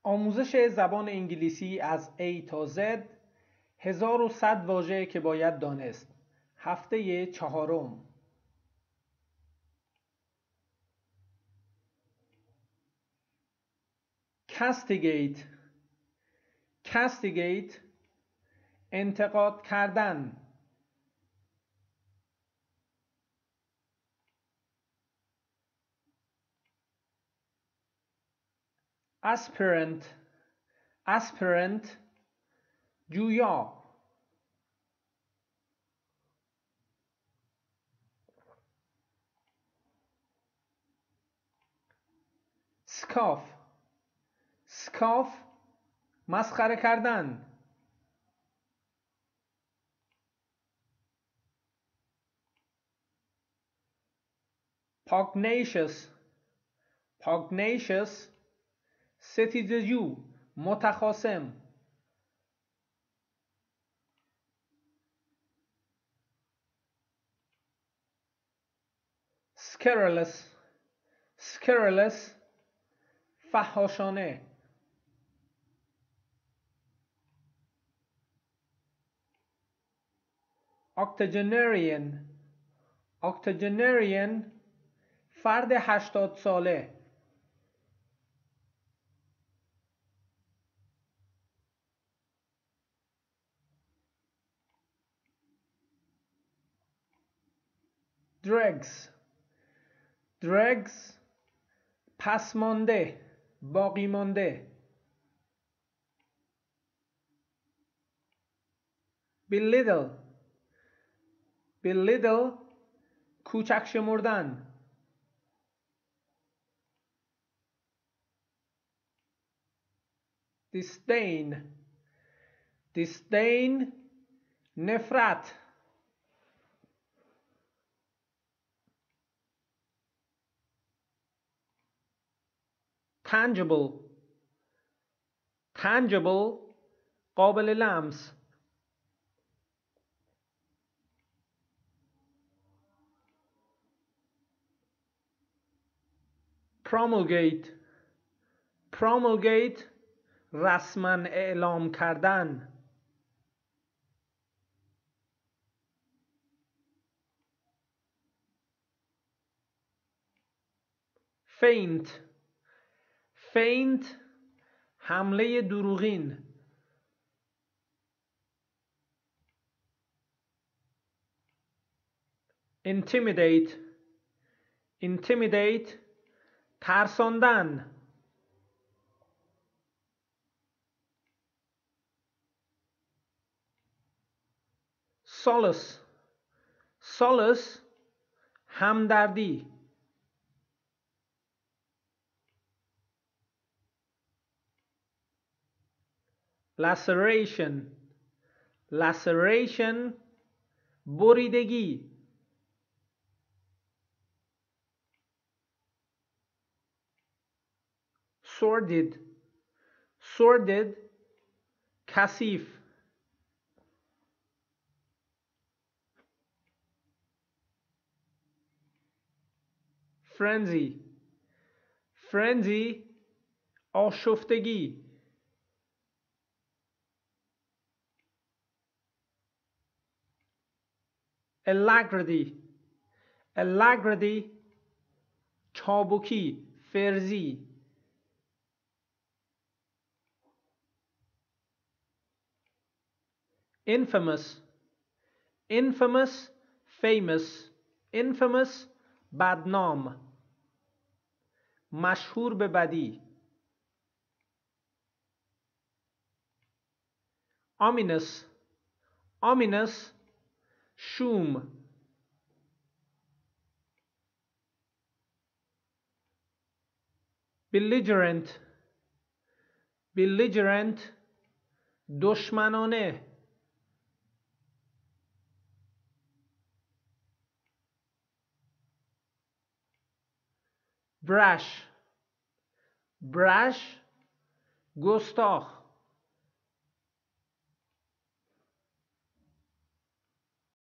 آموزش زبان انگلیسی از A تا Z 1100 واژه که باید دانست. هفته 4. castigate انتقاد کردن. aspirant جویا. scoff مسخره کردن. pugnacious ستیزجو، متخاصم. scurrilous فحاشانه. octogenarian فرد 80 ساله. dregs پسمانده، باقی مانده. belittle کوچک شمردن. disdain نفرت. tangible قابل لمس. promulgate رسما اعلام کردن. feint حمله دروغین. intimidate ترساندن. solace همدردی. laceration بریدگی. sordid کثیف. frenzy آشفتگی. alacrity چابکی، فرزی. famous بدنام، مشهور به بدی. ominous شوم. belligerent دشمنانه. brash گستاخ.